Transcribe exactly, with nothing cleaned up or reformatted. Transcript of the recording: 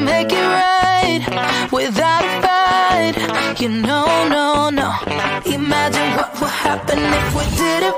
make it right without a fight. You know, no, no. Imagine what would happen if we did it